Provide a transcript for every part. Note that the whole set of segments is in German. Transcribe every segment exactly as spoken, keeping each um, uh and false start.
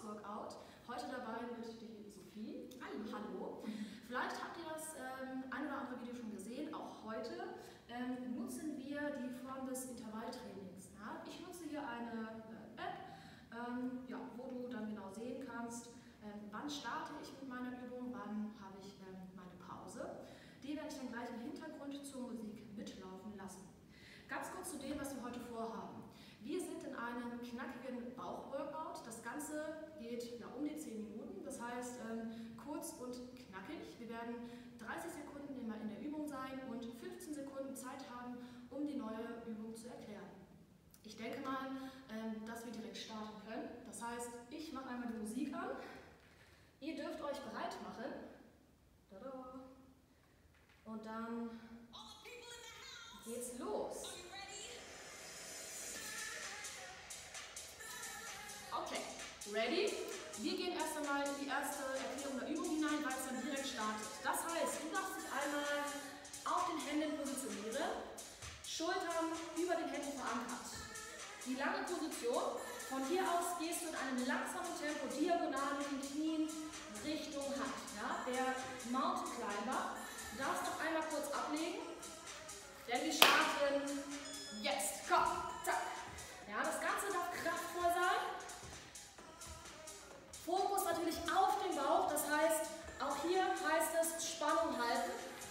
Workout. Heute dabei mit die Sophie. Hallo. Hallo. Vielleicht habt ihr das ähm, ein oder andere Video schon gesehen. Auch heute ähm, nutzen wir die Form des Intervalltrainings. Ja? Ich nutze hier eine äh, App, ähm, ja, wo du dann genau sehen kannst, ähm, wann starte ich mit meiner Übung, wann habe ich ähm, meine Pause. Die werde ich dann gleich im Hintergrund zur Musik mitlaufen lassen. Ganz kurz zu dem, was wir heute vorhaben. Wir sind in einem knackigen Bauchworkout. Das Ganze geht ja, um die zehn Minuten, das heißt ähm, kurz und knackig. Wir werden dreißig Sekunden immer in der Übung sein und fünfzehn Sekunden Zeit haben, um die neue Übung zu erklären. Ich denke mal, ähm, dass wir direkt starten können. Das heißt, ich mache einmal die Musik an. Ihr dürft euch bereit machen. Tada. Und dann geht's los. Okay, ready? Wir gehen erst einmal in die erste Erklärung der Übung hinein, weil es dann direkt startet. Das heißt, du darfst dich einmal auf den Händen positionieren, Schultern über den Händen verankert. Die lange Position, von hier aus gehst du in einem langsamen Tempo diagonal mit den Knien Richtung Hand. Ja? Der Mountain Climber. Du darfst noch einmal kurz ablegen, denn wir starten jetzt. Komm, zack. Ja, das Ganze darf kraftvoll sein. Fokus natürlich auf den Bauch, das heißt, auch hier heißt es Spannung halten.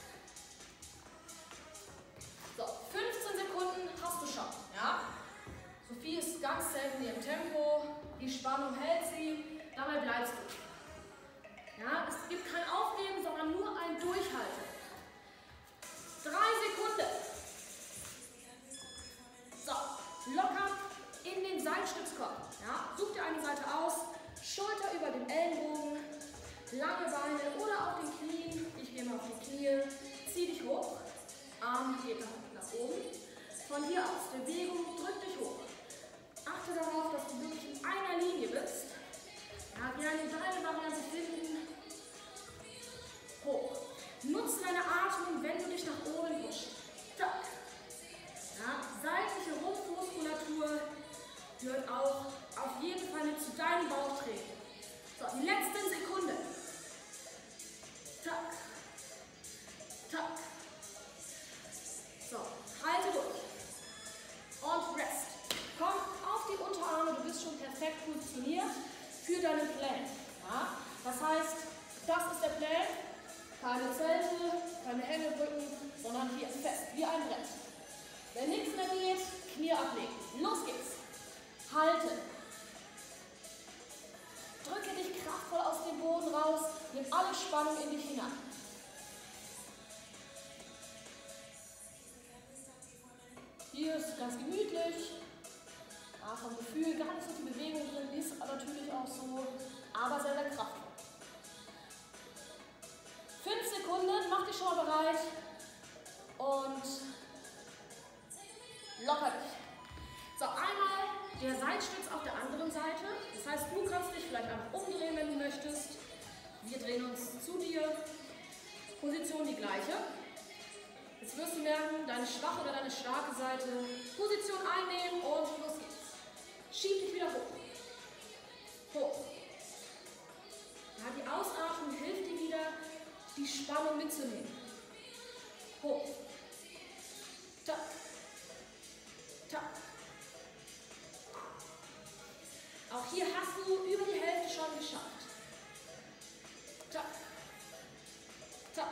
So, fünfzehn Sekunden hast du schon. Ja? Sophie ist ganz selten in ihrem Tempo, die Spannung hält sie, dabei bleibst du. Ja, es gibt kein Aufgeben, sondern nur ein Durchhalten. Drei Sekunden. So, locker in den Seitstütz kommen. Ja? Such dir eine Seite aus. Schulter über den Ellenbogen, lange Beine oder auf den Knien. Ich gehe mal auf die Knie, zieh dich hoch, Arm geht nach, nach oben. Von hier aus Bewegung, drück dich hoch. Achte darauf, dass du wirklich in einer Linie bist. Ja, gerne deine Variante finden. Hoch. Nutze deine Atmung, wenn du dich nach oben pusht. Zack. Ja, seitliche Rumpfmuskulatur gehört auch auf jeden Fall mit zu deinem Bauchtraining. So, die letzten Sekunden. Tack. Tack. So, halte durch. Und rest. Komm auf die Unterarme, du bist schon perfekt positioniert für deinen Plan. Ja? Das heißt, das ist der Plan. Keine Zelte, keine Hängebrücken, sondern hier fest, wie ein Brett. Wenn nichts mehr geht, Knie ablegen. Los geht's. Halte. Drücke dich kraftvoll aus dem Boden raus, nimm alle Spannung in dich hinein. Hier ist ganz gemütlich. Ja, vom Gefühl gar nicht so viel Bewegung drin, ist natürlich auch so, aber sehr, sehr kraftvoll. Fünf Sekunden, mach dich schon mal bereit und locker dich. So, einmal der Seitstütz auf der anderen Seite. Das heißt, du kannst dich vielleicht einfach umdrehen, wenn du möchtest. Wir drehen uns zu dir. Position die gleiche. Jetzt wirst du merken, deine schwache oder deine starke Seite. Position einnehmen und los geht's. Schieb dich wieder hoch. Hoch. Ja, die Ausatmung hilft dir wieder, die Spannung mitzunehmen. Hoch. Tack. Tack. Auch hier hast du über die Hälfte schon geschafft. Tack. Tack.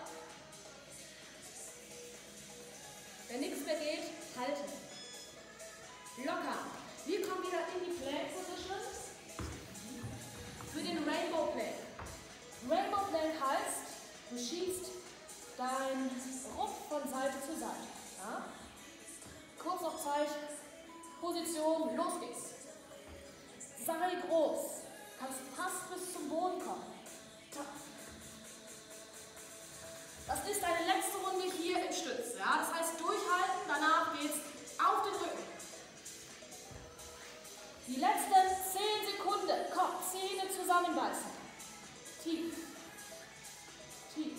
Wenn nichts mehr geht, halten. Locker. Wir kommen wieder in die Plank Position für den Rainbow Plank. Rainbow Plank heißt, du schiebst dein Rumpf von Seite zu Seite. Ja? Kurz noch Zeit. Position, los geht's. Sei groß. Kannst fast bis zum Boden kommen. Das ist deine letzte Runde hier im Stütz. Ja? Das heißt durchhalten, danach geht's auf den Rücken. Die letzten zehn Sekunden. Komm, Zähne zusammenbeißen. Tief. Tief.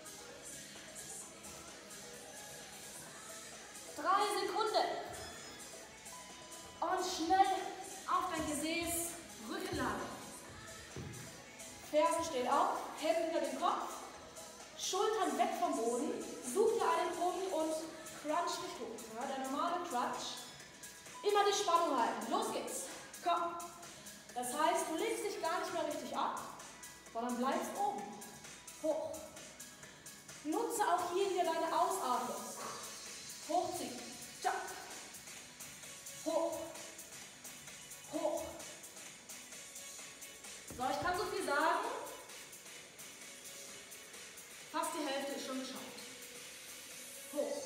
Drei Sekunden. Und schnell auf dein Gesäß, Rückenlage. Fersen stehen auf, Hände hinter den Kopf, Schultern weg vom Boden, such dir einen Punkt und crunch dich hoch. Ja, der normale Crunch. Immer die Spannung halten. Los geht's. Komm. Das heißt, du legst dich gar nicht mehr richtig ab, sondern bleibst oben. Hoch. Nutze auch hier wieder deine Ausatmung. Hochziehen. Tschak. Hoch. Hoch. So, ich kann so viel sagen. Fast die Hälfte ist schon geschafft. Hoch.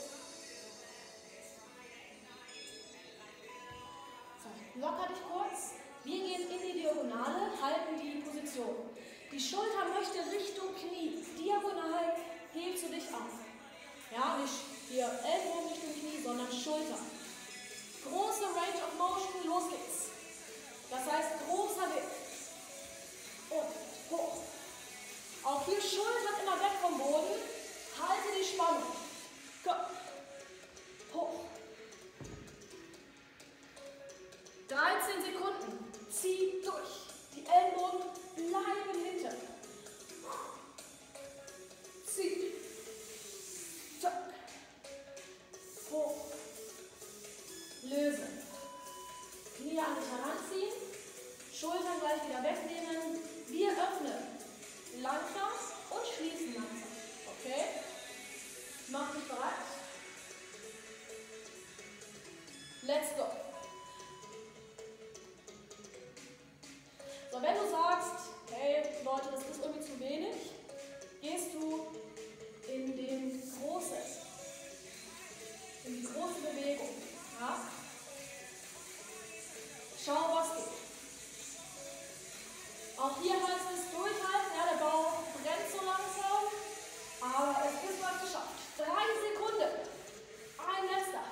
So, locker dich kurz. Wir gehen in die Diagonale, halten die Position. Die Schulter möchte Richtung Knie. Diagonal hebst du dich auf. Ja, nicht hier Ellbogen Richtung Knie, sondern Schulter. Große Range of Motion, los geht's. Das heißt, großer Weg. Und hoch. Auch hier Schultern immer weg vom Boden. Halte die Spannung. Komm. Hoch. dreizehn Sekunden. Zieh durch. Die Ellenbogen bleiben hinten. Zieh. Zack. Hoch. Lösen. Knie an dich heranziehen. Schultern gleich wieder wegnehmen. Wir öffnen. Langsam und schließen langsam. Okay? Mach dich bereit. Let's go. So, wenn du sagst, hey Leute, das ist irgendwie zu wenig, gehst du in den großen, in die große Bewegung. Ja? Schau, was geht. Auch hier heißt es durchhalten, ja, der Bauch brennt so langsam, aber es ist was geschafft. Drei Sekunden. Ein letzter.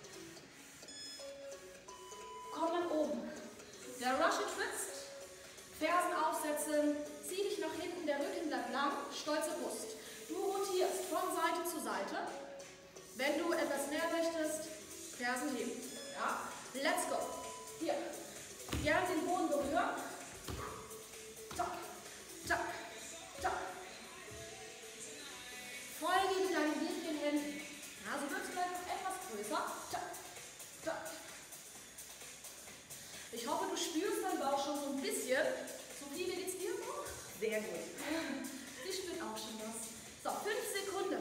Komm nach oben. Der Russian Twist. Fersen aufsetzen, zieh dich nach hinten, der Rücken bleibt lang, stolze Brust. Du rotierst von Seite zu Seite. Wenn du etwas mehr möchtest, Fersen heben. Ja? Let's go. Hier. Gern den Boden berühren. Zack, zack, zack. Folge mit deinen linken Händen. Ja, so wird es vielleicht noch etwas größer. Zack, zack. Ich hoffe, du spürst deinen Bauch schon so ein bisschen. Sophie, wie geht's dir noch? Sehr gut. Sie spürt auch schon was. So, fünf Sekunden.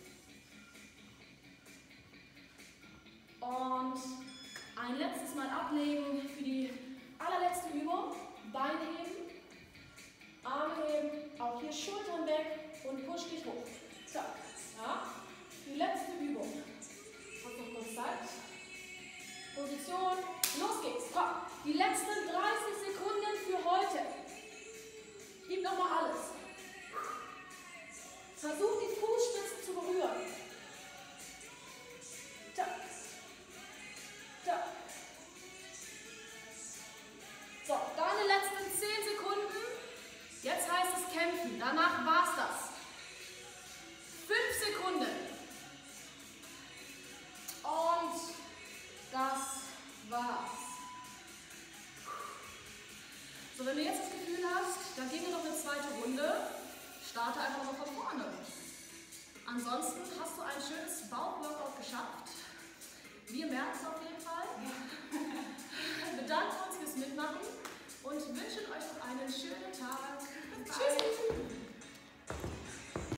Und ein letztes Mal ablegen für die allerletzte Übung. Beine heben, Arme heben, auch hier Schultern weg und push dich hoch. Zack. Ja? Die letzte Übung. Hast noch kurz Zeit. Position. Los geht's. Komm. Die letzten dreißig Sekunden für heute. Gib nochmal alles. Versuch die Fußspitzen zu berühren. Zack. Zack. So, deine letzten zehn Sekunden. Jetzt heißt es kämpfen. Danach war's das. fünf Sekunden. Und das war's. So, wenn du jetzt das Gefühl hast, dann gehen wir noch eine zweite Runde. Starte einfach mal von vorne. Ansonsten hast du ein schönes Bauchworkout geschafft. Wir merken es auf